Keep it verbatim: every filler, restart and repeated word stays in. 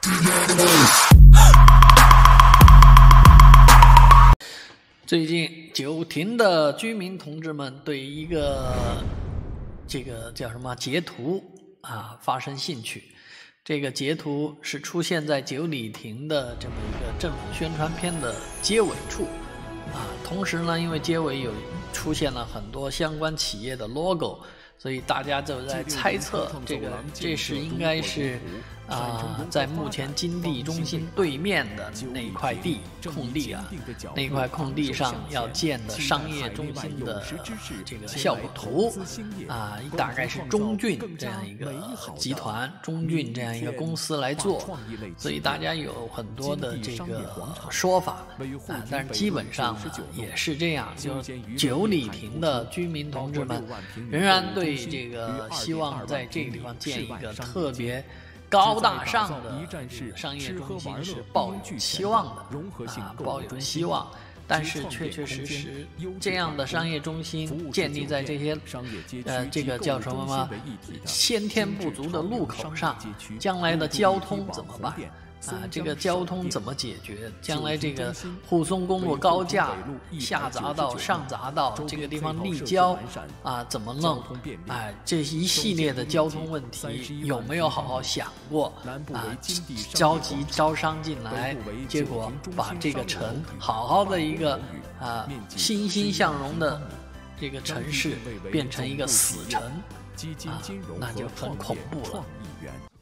最近九亭的居民同志们对一个这个叫什么截图啊发生兴趣。这个截图是出现在九里亭的这么一个政府宣传片的结尾处啊，同时呢，因为结尾有出现了很多相关企业的 logo， 所以大家就在猜测这个这是应该是啊，在目前金地中心对面的那一块地空地啊，那一块空地上要建的商业中心的这个效果图啊，大概是中骏这样一个集团，中骏这样一个公司来做，所以大家有很多的这个说法啊，但是基本上呢也是这样，就是九里亭的居民同志们仍然对这个希望在这个地方建一个特别高大上的商业中心是抱有期望的啊，抱有希望，但是确确实实这样的商业中心建立在这些呃这个叫什么吗？先天不足的路口上，将来的交通怎么办？啊，这个交通怎么解决？将来这个沪松公路高架下匝道、上匝道这个地方立交啊，怎么弄？哎，这一系列的交通问题有没有好好想过啊？着急招商进来，结果把这个城好好的一个啊欣欣向荣的这个城市变成一个死城啊，那就很恐怖了。